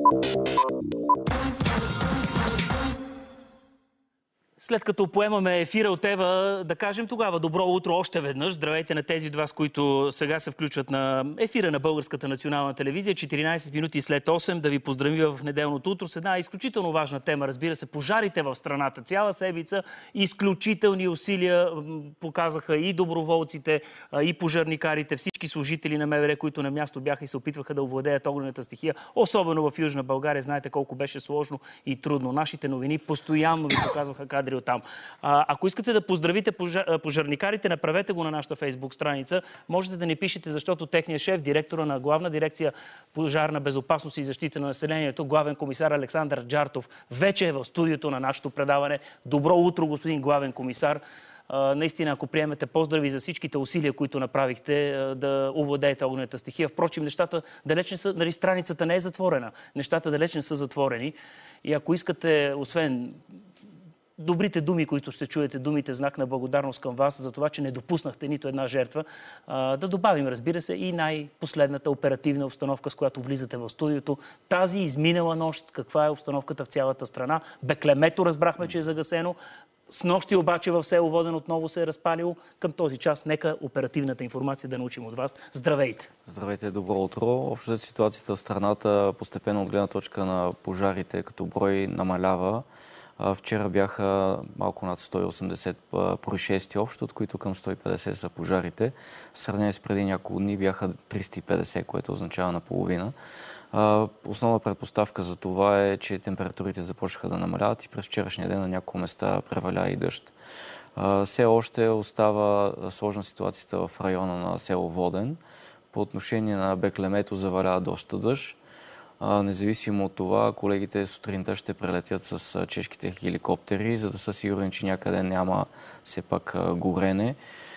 След като поемаме ефира от Ева, да кажем тогава добро утро още веднъж. Здравейте на тези от вас, които сега се включват на ефира на Българската национална телевизия. 14 минути след 8 да ви поздравя в неделното утро с една изключително важна тема. Разбира се, пожарите в страната. Цяла седмица изключителни усилия показаха и доброволците, и пожарникарите, всички служители на МВР, които на място бяха и се опитваха да овладеят огнената стихия. Особено в Южна България. Знаете колко беше сложно и трудно. Нашите новини постоянно ви показваха кадри от там. Ако искате да поздравите пожарникарите, направете го на нашата фейсбук страница. Можете да ни пишете, защото техният шеф, директора на Главна дирекция пожарна безопасност и защита на населението, главен комисар Александър Джартов, вече е в студиото на нашето предаване. Добро утро, господин главен комисар. Наистина, ако приемете поздрави за всичките усилия, които направихте да овладеете огнената стихия. Впрочем, нещата далеч не са, страницата не е затворена. Нещата далеч не са затворени. И ако искате, освен добрите думи, които ще чуете, думите в знак на благодарност към вас за това, че не допуснахте нито една жертва, да добавим, разбира се, и най-последната оперативна обстановка, с която влизате в студиото. Тази изминала нощ, каква е обстановката в цялата страна? Беклемето разбрахме, че е загасено. С нощи обаче в село Воден отново се е разпалило. Към този час нека оперативната информация да научим от вас. Здравейте! Здравейте, добро утро. Общо ситуацията в страната постепенно от гледна точка на пожарите като брой намалява. Вчера бяха малко над 180 происшествия общо, от които към 150 са пожарите. В сравнение с преди няколко дни бяха 350, което означава наполовина. Основна предпоставка за това е, че температурите започнаха да намаляват и през вчерашния ден на няколко места преваля и дъжд. Все още остава сложна ситуацията в района на село Воден. По отношение на Беклемето завалява доста дъжд. Независимо от това, колегите сутринта ще прелетят с чешките хеликоптери, за да са сигурни, че някъде няма все пак горене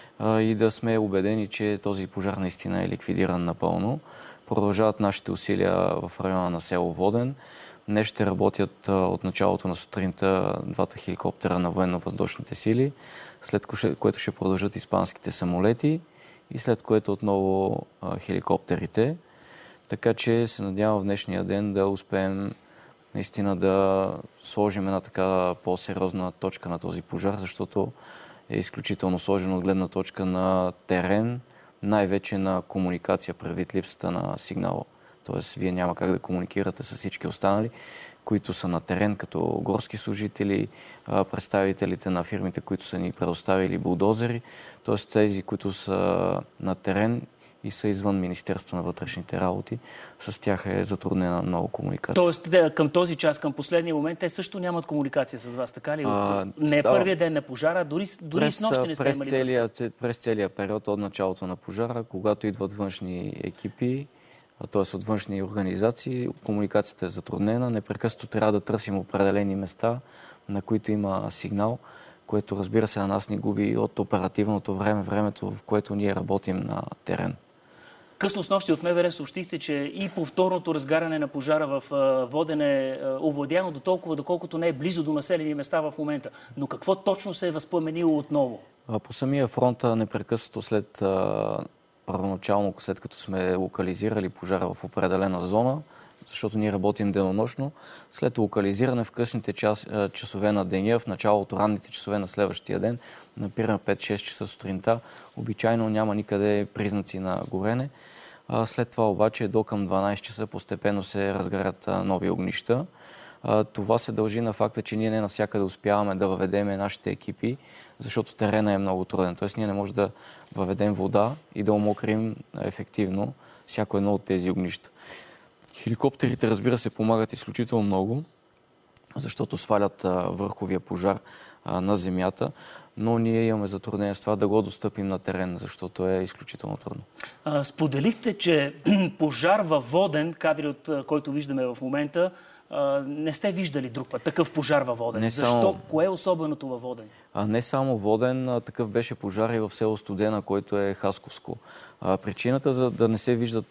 и да сме убедени, че този пожар наистина е ликвидиран напълно. Продължават нашите усилия в района на село Воден. Днес ще работят от началото на сутринта двата хеликоптера на военно-въздушните сили, след което ще продължат испанските самолети и след което отново хеликоптерите. Така че се надявам в днешния ден да успеем наистина да сложим една така по-сериозна точка на този пожар, защото е изключително сложен от гледна точка на терен, най-вече на комуникация, предвид липсата на сигнал. Тоест, вие няма как да комуникирате с всички останали, които са на терен, като горски служители, представителите на фирмите, които са ни предоставили булдозери, т.е. тези, които са на терен и са извън Министерството на вътрешните работи. С тях е затруднена много комуникация. Тоест, към този час, към последния момент, те също нямат комуникация с вас, така ли? Не е първият ден на пожара, дори с нощи не сте имали връзка. През целия период от началото на пожара, когато идват външни екипи, т.е. от външни организации, комуникацията е затруднена. Непрекъснато трябва да търсим определени места, на които има сигнал, което, разбира се, на нас ни губи от оперативното време, времето, в което ние работим на терен. Късно с нощи от МВР съобщихте, че и повторното разгаряне на пожара в Воден е овладяно до толкова, доколкото не е близо до населени места в момента. Но какво точно се е възпламенило отново? По самия фронт непрекъснато първоначално, след като сме локализирали пожара в определена зона, защото ние работим денонощно, след локализиране в късните часове на деня, в началото, ранните часове на следващия ден, например 5-6 часа сутринта, обичайно няма никъде признаци на горене. След това обаче до към 12 часа постепенно се разгарят нови огнища. Това се дължи на факта, че ние не навсякъде успяваме да въведеме нашите екипи, защото терена е много труден. Тоест ние не можем да въведем вода и да умокрим ефективно всяко едно от тези огнища. Хеликоптерите, разбира се, помагат изключително много, защото свалят върховия пожар на земята, но ние имаме затруднение с това да го достъпим на терен, защото е изключително трудно. Споделихте, че пожар във Воден, кадри от който виждаме в момента, не сте виждали друг път такъв пожар във Воден. Защо? Кое е особеното във Воден? Не само Воден, такъв беше пожар и в село Студена, който е Хасковско. Причината за да не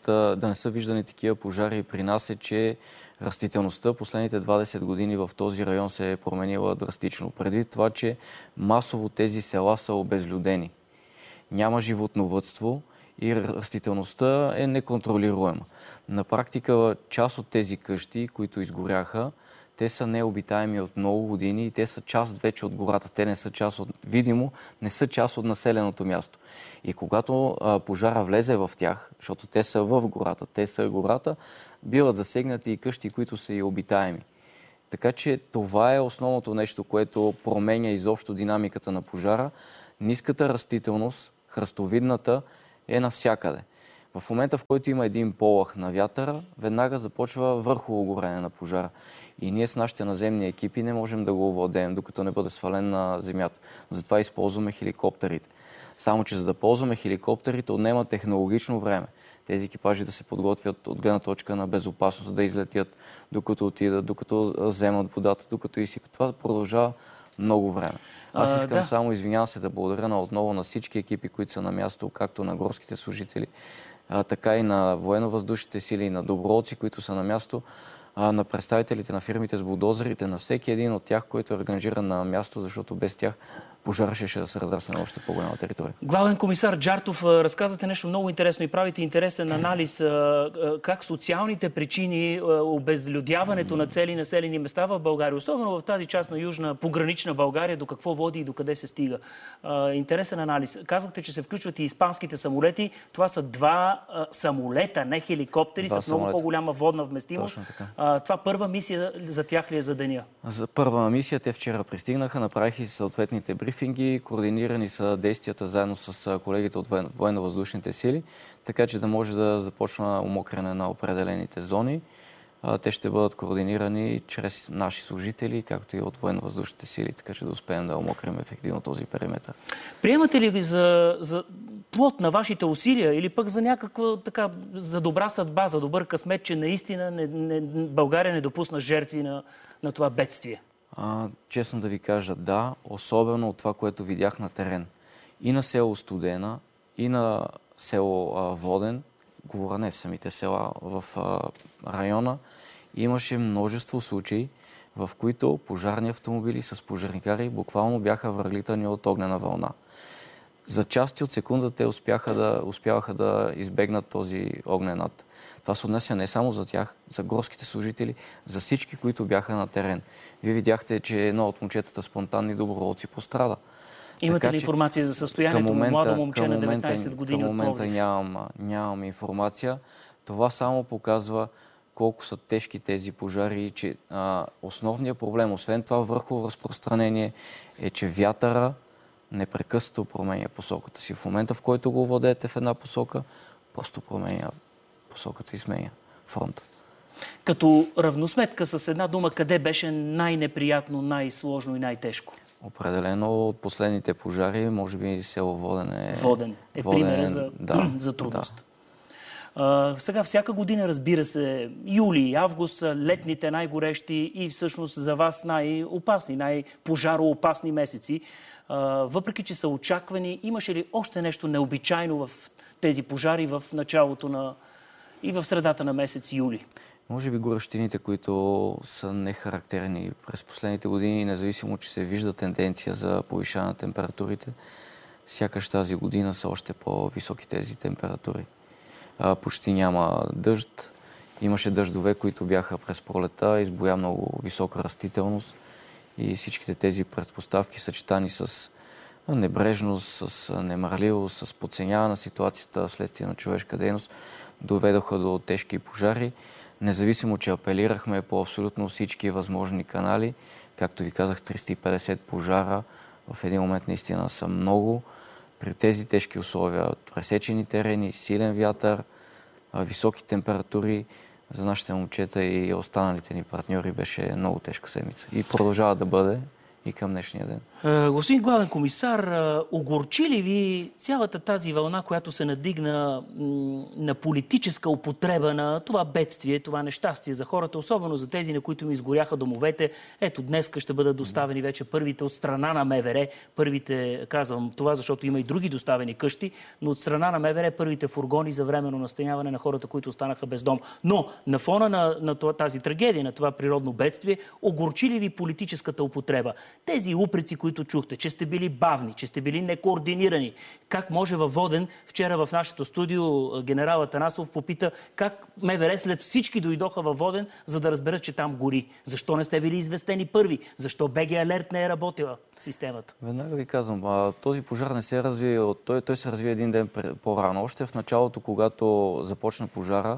са виждани такива пожари при нас е, че растителността последните 20 години в този район се е променила драстично. Преди това, че масово тези села са обезлюдени. Няма животновъдство и растителността е неконтролируема. На практика част от тези къщи, които изгоряха, те са необитаеми от много години и те са част вече от гората. Те не са част от, видимо, не са част от населеното място. И когато пожара влезе в тях, защото те са в гората, биват засегнати и къщи, които са и обитаеми. Така че това е основното нещо, което променя изобщо динамиката на пожара. Ниската растителност, храстовидната, е навсякъде. В момента, в който има един полъх на вятъра, веднага започва върхово горене на пожара. И ние с нашите наземни екипи не можем да го овладеем, докато не бъде свален на земята. Затова използваме хеликоптерите. Само че за да ползваме хеликоптерите, отнема технологично време. Тези екипажи да се подготвят от гледна точка на безопасност, да излетят, докато отидат, докато вземат водата, докато изсипят. Това продължава много време. Аз искам само, извинявам се, да благодаря отново на всички екипи, които са на място, както на горските служители, така и на военно-въздушните сили, и на доброволци, които са на място, на представителите на фирмите с булдозерите, на всеки един от тях, който е организиран на място, защото без тях пожара ще да се разрасне на още по-голяма територия. Главен комисар Джартов, разказвате нещо много интересно и правите интересен анализ как социалните причини, обезлюдяването на цели населени места в България, особено в тази част на южна погранична България, до какво води и до къде се стига. Интересен анализ. Казахте, че се включват и испанските самолети. Това са два самолета, не хеликоптери, с много по-голяма водна вместимост. Това първа мисия за тях ли е за деня? За първа мисия те вчера пристигнаха, направиха и съответните брифинги, координирани са действията заедно с колегите от военно-въздушните сили, така че да може да започна умокрене на определените зони. Те ще бъдат координирани чрез наши служители, както и от военно-въздушните сили, така че да успеем да умокрим ефективно този периметър. Приемате ли за плод на вашите усилия или пък за някаква така, за добра съдба, за добър късмет, че наистина България не допусна жертви на това бедствие? Честно да ви кажа, да, особено от това, което видях на терен. И на село Студена, и на село Воден, говоря не в самите села, в района, имаше множество случаи, в които пожарни автомобили с пожарникари буквално бяха върлитани от огнена вълна. За части от секунда те успяваха да избегнат този огнен ад. Това се отнася не само за тях, за горските служители, за всички, които бяха на терен. Вие видяхте, че едно от момчетата спонтанни доброволци пострада. Имате ли информация за състоянието му? Младо момче на 19 години от Пловдив? Към момента нямам информация. Това само показва колко са тежки тези пожари и че основният проблем, освен това върхово разпространение, е, че вятъра непрекъснато променя посоката си. В момента, в който го владеете в една посока, просто променя посоката и сменя фронта. Като равносметка с една дума, къде беше най-неприятно, най-сложно и най-тежко? Определено от последните пожари, може би село Воден е... Воден е примера за трудност. Да. Сега всяка година, разбира се, юли и август са летните най-горещи и всъщност за вас най-опасни, най-пожароопасни месеци. Въпреки че са очаквани, имаше ли още нещо необичайно в тези пожари в началото и в средата на месец юли? Може би горещините, които са нехарактерни през последните години, независимо, че се вижда тенденция за повишаване на температурите, сякаш тази година са още по-високи тези температури. Почти няма дъжд. Имаше дъждове, които бяха през пролета, избоя много висока растителност и всичките тези предпоставки, съчетани с небрежност, с немарливост, с подценяване на ситуацията следствие на човешка дейност, доведоха до тежки пожари. Независимо, че апелирахме по абсолютно всички възможни канали, както ви казах, 350 пожара в един момент наистина са много. При тези тежки условия, пресечени терени, силен вятър, високи температури, за нашите момчета и останалите ни партньори беше много тежка седмица. И продължава да бъде и към днешния ден. Господин главен комисар, огорчи ли ви цялата тази вълна, която се надигна на политическа употреба на това бедствие, това нещастие за хората, особено за тези, на които ми изгоряха домовете? Ето, днеска ще бъдат доставени вече първите от страна на МВР. Първите, казвам това, защото има и други доставени къщи, но от страна на МВР първите фургони за временно настаняване на хората, които останаха без дом. Но на фона на тази трагедия, на това природно бедствие, огорчи ли ви политическата употреба? Тези упреци, които чухте, че сте били бавни, че сте били некоординирани, как може във Воден, вчера в нашето студио генерал Атанасов попита как МВР след всички дойдоха във Воден, за да разберат, че там гори. Защо не сте били известени първи? Защо БГ Алерт не е работила системата? Веднага ви казвам, този пожар не се разви, той се разви един ден по-рано. Още в началото, когато започна пожара,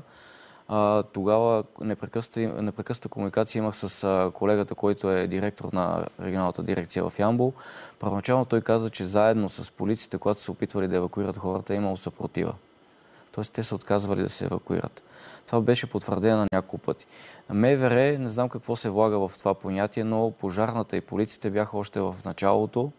тогава непрекъсната комуникация имах с колегата, който е директор на регионалната дирекция в Ямбол. Първоначално той каза, че заедно с полицията, когато са опитвали да евакуират хората, е имало съпротива. Тоест те са отказвали да се евакуират. Това беше потвърдено на няколко пъти. МВР, не знам какво се влага в това понятие, но пожарната и полицията бяха още в началото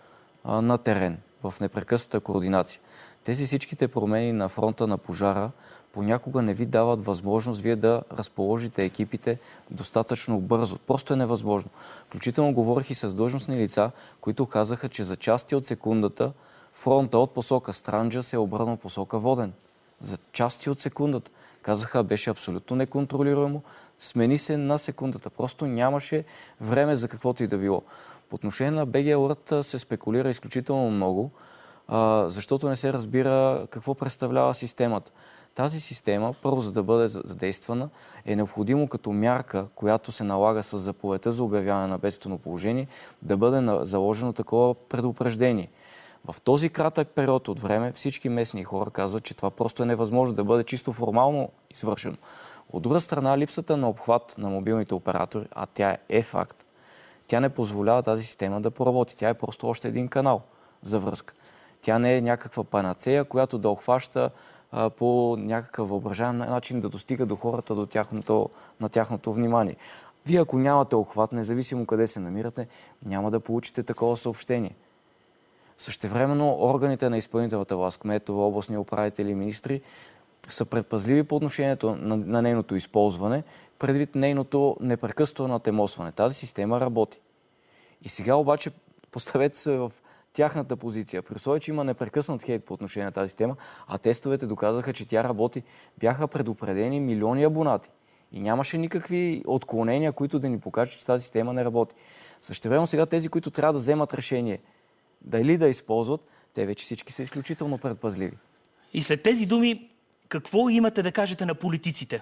на терен, в непрекъсната координация. Тези всичките промени на фронта на пожара понякога не ви дават възможност вие да разположите екипите достатъчно бързо. Просто е невъзможно. Включително говорих и с длъжностни лица, които казаха, че за части от секундата фронта от посока Странджа се е обърнал посока Воден. За части от секундата. Казаха, беше абсолютно неконтролируемо. Смени се на секундата. Просто нямаше време за каквото и да било. По отношение на БГ Алерт се спекулира изключително много, защото не се разбира какво представлява системата. Тази система, първо за да бъде задействана, е необходимо като мярка, която се налага с заповедта за обявяване на бедствено положение, да бъде заложено такова предупреждение. В този кратък период от време всички местни хора казват, че това просто е невъзможно да бъде чисто формално извършено. От друга страна, липсата на обхват на мобилните оператори, а тя е факт, тя не позволява тази система да проработи. Тя е просто още един канал за връзка. Тя не е някаква панацея, която да обхваща по някакъв въображаем начин да достига до хората, на тяхното внимание. Вие, ако нямате обхват, независимо къде се намирате, няма да получите такова съобщение. Същевременно органите на изпълнителната власт, кметове, областни управители, министри, са предпазливи по отношението на нейното използване, предвид нейното непрекъснато натемосване. Тази система работи. И сега обаче поставете се в тяхната позиция. При условие, че има непрекъснат хейт по отношение на тази система, а тестовете доказаха, че тя работи, бяха предупредени милиони абонати. И нямаше никакви отклонения, които да ни покажат, че тази система не работи. Същевременно сега тези, които трябва да вземат решение дали да използват, те вече всички са изключително предпазливи. И след тези думи, какво имате да кажете на политиците?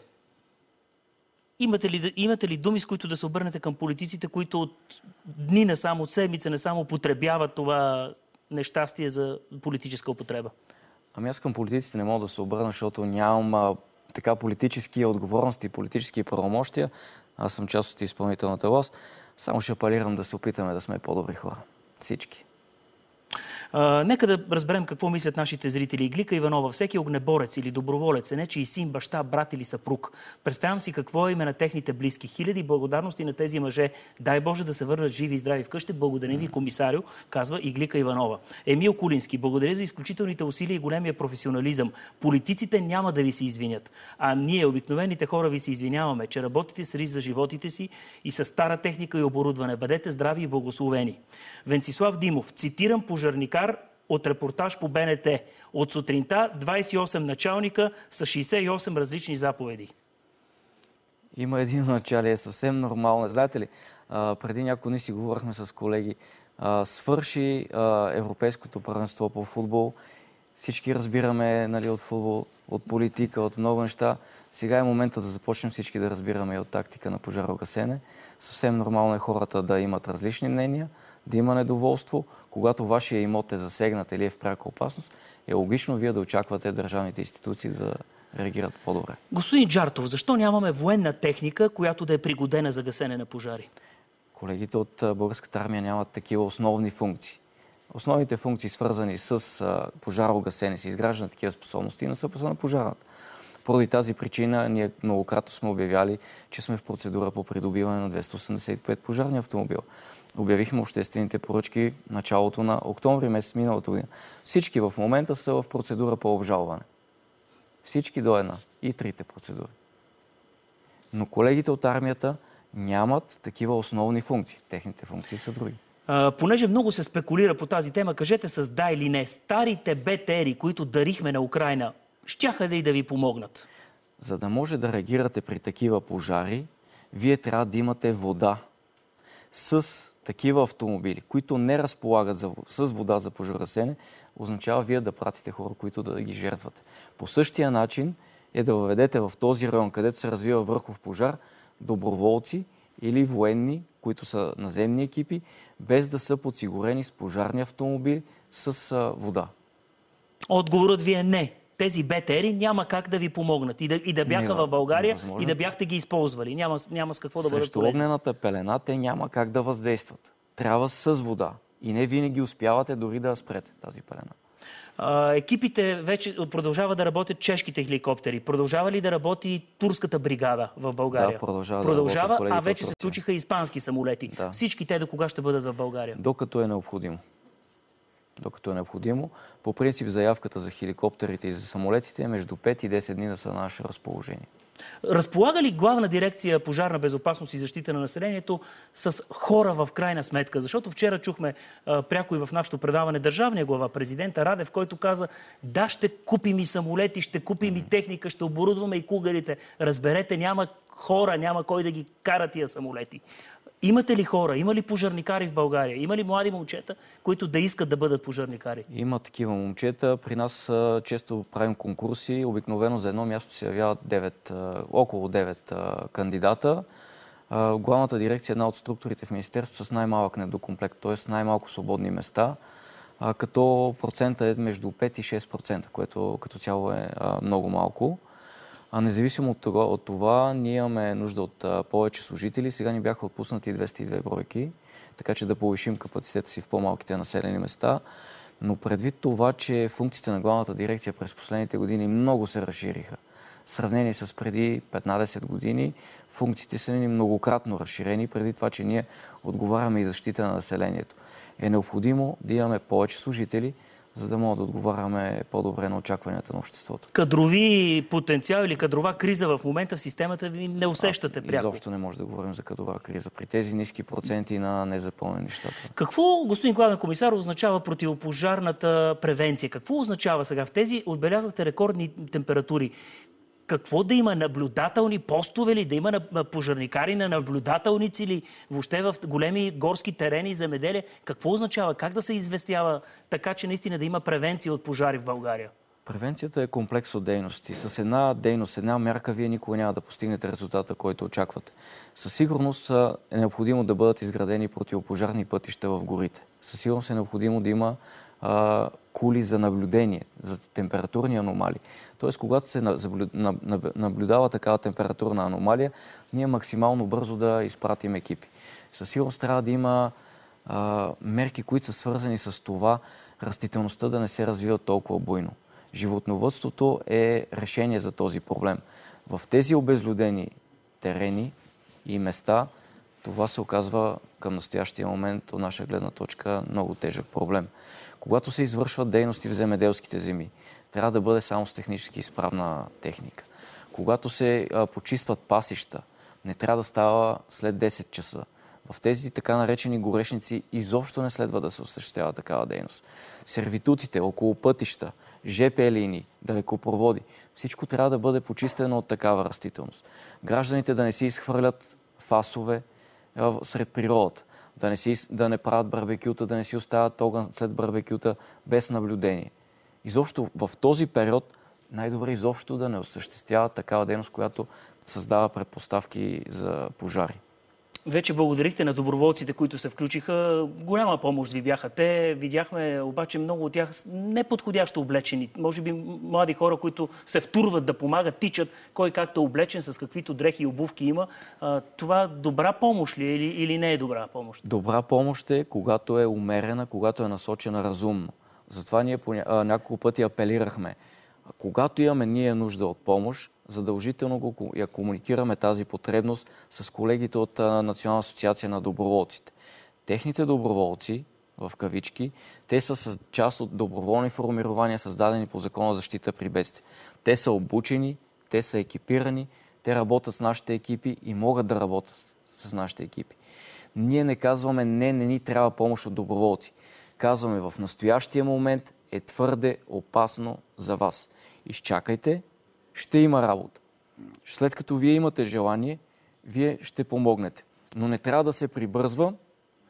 Имате ли думи, с които да се обърнете към политиците, които от дни насам, от седмица насам употребяват това нещастие за политическа употреба? Ами аз към политиците не мога да се обърна, защото нямам така политически отговорности и политически правомощия. Аз съм част от изпълнителната власт. Само ще апелирам да се опитаме да сме по-добри хора. Всички. Нека да разберем какво мислят нашите зрители. Иглика Иванова, всеки огнеборец или доброволец е нечий син, баща, брат или съпруг. Представям си какво е име на техните близки. Хиляди благодарности на тези мъже. Дай Боже да се върнат живи и здрави вкъщи. Благодаря ви, комисарио, казва Иглика Иванова. Емил Кулински, благодаря за изключителните усилия и големия професионализъм. Политиците няма да ви се извинят. А ние, обикновените хора, ви се извиняваме, че работите с риск за животите си и с стара техника и оборудване. Бъдете здрави и благословени. Венцислав Димов, цитирам пожарникар от репортаж по БНТ. От сутринта 28 началника с 68 различни заповеди. Има един началие, е съвсем нормално. Знаете ли, преди няколко дни си говорихме с колеги, свърши Европейското първенство по футбол. Всички разбираме, нали, от футбол, от политика, от много неща. Сега е момента да започнем всички да разбираме и от тактика на пожарогасене. Съвсем нормално е хората да имат различни мнения, да има недоволство. Когато вашия имот е засегнат или е в пряка опасност, е логично вие да очаквате държавните институции да реагират по-добре. Господин Джартов, защо нямаме военна техника, която да е пригодена за гасене на пожари? Колегите от Българската армия нямат такива основни функции. Основните функции, свързани с пожарогасене, с изграждане на такива способности, не са на пожарната. Поради тази причина ние многократно сме обявяли, че сме в процедура по придобиване на 285 пожарни автомобила. Обявихме обществените поръчки началото на октомври месец миналата година. Всички в момента са в процедура по обжалване. Всички до една. И трите процедури. Но колегите от армията нямат такива основни функции. Техните функции са други. Понеже много се спекулира по тази тема, кажете с да или не. Старите БТР-и, които дарихме на Украйна, щяха ли да ви помогнат? За да може да реагирате при такива пожари, вие трябва да имате вода с такива автомобили, които не разполагат с вода за пожарогасене, означава вие да пратите хора, които да ги жертвате. По същия начин е да въведете в този район, където се развива върхов пожар, доброволци или военни, които са наземни екипи, без да са подсигурени с пожарни автомобили с вода. Отговорът ви е не. Тези БТР-и няма как да ви помогнат. И да бяха в България, и да бяхте ги използвали. Няма с какво да бъдат Срещу полезни. огнената пелена те няма как да въздействат. Трябва с вода. И не винаги успявате дори да спрете тази пелена. Екипите вече продължават да работят чешките хеликоптери. Продължава ли да работи турската бригада в България? Да, продължава, а вече се включиха испански самолети. Да. Всички те до кога ще бъдат в България? Докато е необходимо. По принцип заявката за хеликоптерите и за самолетите е между 5 и 10 дни да са на наше разположение. Разполага ли Главна дирекция пожарна безопасност и защита на населението с хора в крайна сметка? Защото вчера чухме пряко и в нашото предаване държавния глава, президента Радев, който каза: да, ще купим и самолети, ще купим и техника, ще оборудваме и кугарите. Разберете, няма хора, няма кой да ги кара тия самолети. Имате ли хора? Има ли пожарникари в България? Има ли млади момчета, които да искат да бъдат пожарникари? Има такива момчета. При нас често правим конкурси. Обикновено за едно място се явяват около 9 кандидата. Главната дирекция е една от структурите в Министерството с най-малък недокомплект, т.е. най-малко свободни места, като процентът е между 5 и 6%, което като цяло е много малко. Независимо от това, ние имаме нужда от повече служители. Сега ни бяха отпуснати 202 бройки, така че да повишим капацитета си в по-малките населени места. Но предвид това, че функциите на главната дирекция през последните години много се разшириха, в сравнение с преди 15 години, функциите са ни многократно разширени, преди това, че ние отговаряме и защита на населението. Е необходимо да имаме повече служители, за да могат да отговаряме по-добре на очакванията на обществото. Кадрови потенциал или кадрова криза в момента в системата ви не усещате пряко? Изобщо не може да говорим за кадрова криза при тези ниски проценти на незапълнени щата. Какво, господин главен комисар, означава противопожарната превенция? Какво означава сега? В тези отбелязахте рекордни температури. Какво да има? Наблюдателни постове ли? Да има пожарникари на наблюдателници ли? Въобще в големи горски терени и земеделие? Какво означава? Как да се известява така, че наистина да има превенция от пожари в България? Превенцията е комплекс от дейности. С една дейност, една мярка, вие никога няма да постигнете резултата, който очаквате. Със сигурност е необходимо да бъдат изградени противопожарни пътища в горите. Със сигурност е необходимо да има кули за наблюдение, за температурни аномалии. Тоест, когато се наблюдава такава температурна аномалия, ние максимално бързо да изпратим екипи. Със сигурност трябва да има мерки, които са свързани с това растителността да не се развива толкова буйно. Животновъдството е решение за този проблем. В тези обезлюдени терени и места това се оказва към настоящия момент от наша гледна точка много тежък проблем. Когато се извършват дейности в земеделските земи, трябва да бъде само с технически изправна техника. Когато се почистват пасища, не трябва да става след 10 часа. В тези така наречени горешници изобщо не следва да се осъществява такава дейност. Сервитутите около пътища, ЖП линии, далекопроводи, всичко трябва да бъде почистено от такава растителност. Гражданите да не си изхвърлят фасове сред природата, да не правят барбекюта, да не си оставят огън след барбекюта без наблюдение. Изобщо в този период най-добре изобщо да не осъществява такава дейност, която създава предпоставки за пожари. Вече благодарихте на доброволците, които се включиха. Голяма помощ ви бяха те. Видяхме обаче много от тях неподходящо облечени. Може би млади хора, които се втурват да помагат, тичат кой както е облечен, с каквито дрехи и обувки има. Това добра помощ ли е или не е добра помощ? Добра помощ е, когато е умерена, когато е насочена разумно. Затова ние няколко пъти апелирахме. Когато имаме ние нужда от помощ, задължително я комуникираме тази потребност с колегите от Национална асоциация на доброволците. Техните доброволци, в кавички, те са част от доброволни формирования, създадени по Закона за защита при бедствие. Те са обучени, те са екипирани, те работят с нашите екипи и могат да работят с нашите екипи. Ние не казваме не ни трябва помощ от доброволци. Казваме в настоящия момент е твърде опасно за вас. Изчакайте, ще има работа. След като вие имате желание, вие ще помогнете. Но не трябва да се прибързва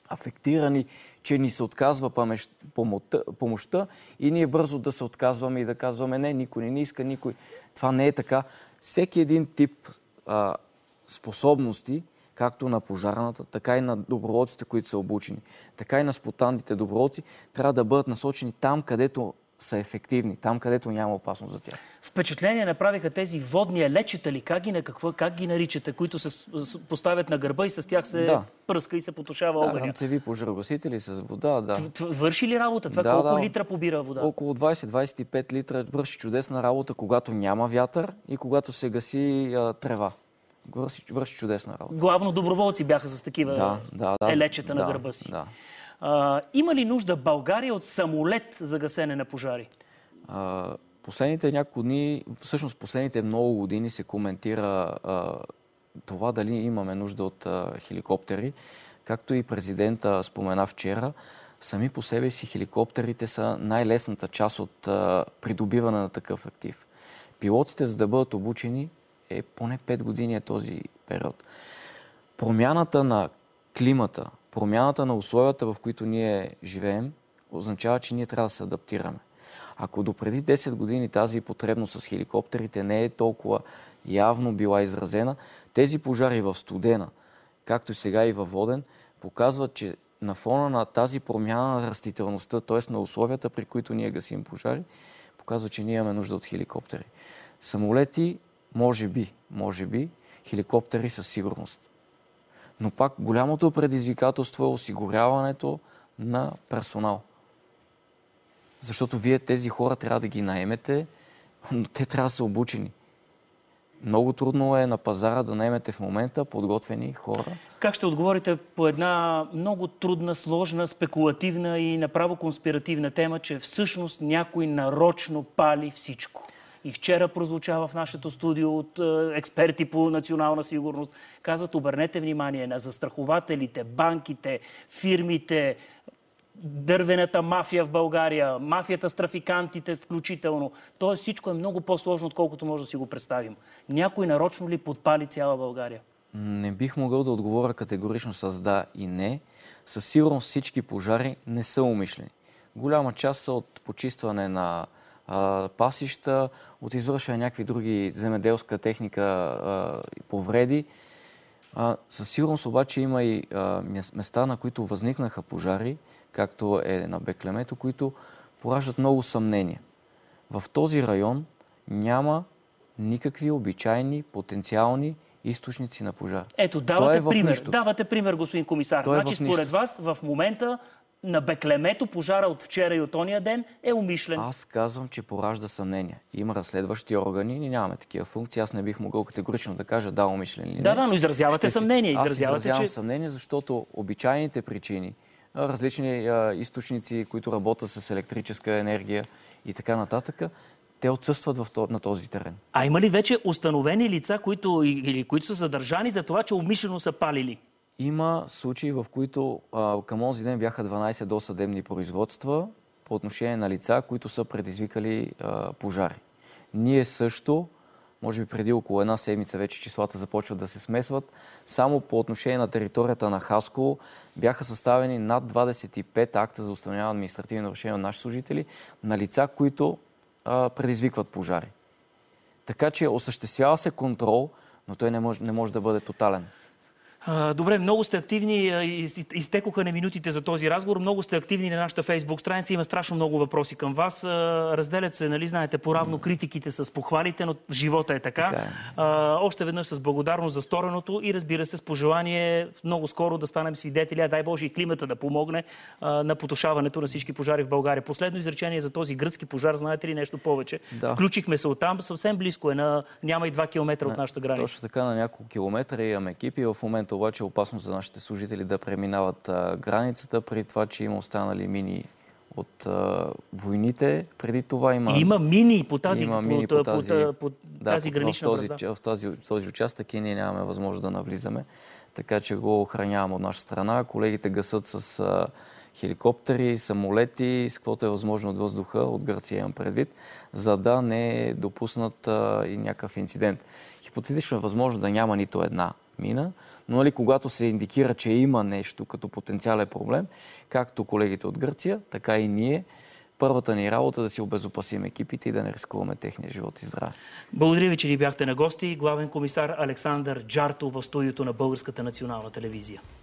афектирани, че ни се отказва помощта и ние бързо да се отказваме и да казваме не, никой не ни иска, никой. Това не е така. Всеки един тип способности, както на пожарната, така и на доброволците, които са обучени, така и на спонтанните доброволци, трябва да бъдат насочени там, където са ефективни, там, където няма опасност за тях. Впечатление направиха тези водни лечетели. Как ги наричате, които се поставят на гърба и с тях се пръска и се потушава огъня? Ранцеви пожарогасители с вода, да. Върши ли работа? Това колко литра побира вода? Около 20-25 литра върши чудесна работа, когато няма вятър и когато се гаси трева. Върши чудесна работа. Главно доброволци бяха с такива елечета на гърба си. Да. Има ли нужда България от самолет за гасене на пожари? Последните няколко дни, всъщност последните много години се коментира това дали имаме нужда от хеликоптери. Както и президента спомена вчера, сами по себе си хеликоптерите са най-лесната част от придобиване на такъв актив. Пилотите, за да бъдат обучени, поне 5 години е този период. Промяната на климата, промяната на условията, в които ние живеем, означава, че ние трябва да се адаптираме. Ако допреди 10 години тази потребност с хеликоптерите не е толкова явно била изразена, тези пожари в Студена, както и сега и във Воден, показват, че на фона на тази промяна на растителността, т.е. на условията, при които ние гасим пожари, показва, че ние имаме нужда от хеликоптери. Самолети, може би, хеликоптери със сигурност. Но пак голямото предизвикателство е осигуряването на персонал. Защото вие тези хора трябва да ги наемете, но те трябва да са обучени. Много трудно е на пазара да наемете в момента подготвени хора. Как ще отговорите по една много трудна, сложна, спекулативна и направо конспиративна тема, че всъщност някой нарочно пали всичко? И вчера прозвучава в нашето студио от експерти по национална сигурност. Казват, обърнете внимание на застрахователите, банките, фирмите, дървената мафия в България, мафията с трафикантите включително. Тоест всичко е много по-сложно, отколкото може да си го представим. Някой нарочно ли подпали цяла България? Не бих могъл да отговоря категорично с да и не. Със сигурност всички пожари не са умишлени. Голяма част са от почистване на пасища, от извършване някакви други земеделска техника повреди. Със сигурност обаче има и места, на които възникнаха пожари, както е на Беклемето, които пораждат много съмнения. В този район няма никакви обичайни, потенциални източници на пожар. Ето, давате пример, господин комисар. Значи, според вас, в момента на Беклемето пожара от вчера и от ония ден е умишлен. Аз казвам, че поражда съмнения. Има разследващи органи, ние нямаме такива функции. Аз не бих могъл категорично да кажа да, умишлен ли не. Да, но изразявате съмнения. Аз изразявам съмнения, защото обичайните причини, различни източници, които работят с електрическа енергия и така нататък, те отсъстват на този терен. А има ли вече установени лица, които са задържани за това, че умишлено са палили? Има случаи, в които към онзи ден бяха 12 досъдебни производства по отношение на лица, които са предизвикали пожари. Ние също, може би преди около една седмица вече числата започват да се смесват, само по отношение на територията на Хасково бяха съставени над 25 акта за установяване на административни нарушения на наши служители на лица, които предизвикват пожари. Така че осъществява се контрол, но той не може да бъде тотален. Добре, много сте активни, изтекоха на минутите за този разговор, много сте активни на нашата Фейсбук страница, има страшно много въпроси към вас. Разделят се, нали знаете, поравно критиките с похвалите, но в живота е така. Още веднъж с благодарност за стореното и разбира се с пожелание много скоро да станем свидетели, а дай Боже и климата да помогне на потушаването на всички пожари в България. Последно изречение за този гръцки пожар, знаете ли нещо повече? Да. Включихме се оттам, съвсем близко е, няма и 2 километра от нашата граница. Точно така, на няколко километра имаме екипи. В момента обаче е опасно за нашите служители да преминават границата, при това, че има останали мини от войните. Преди това има мини по тази гранична бразда. В този участък и ние нямаме възможност да навлизаме, така че го охраняваме от наша страна. Колегите гасат с хеликоптери, самолети, с каквото е възможно от въздуха, от Гърция имам предвид, за да не е допуснат и някакъв инцидент. Хипотетично е възможно да няма нито една мина. Но нали, когато се индикира, че има нещо като потенциален проблем, както колегите от Гърция, така и ние, първата ни работа е да си обезопасим екипите и да не рискуваме техния живот и здраве. Благодаря ви, че ни бяхте на гости. Главен комисар Александър Джартов в студиото на Българската национална телевизия.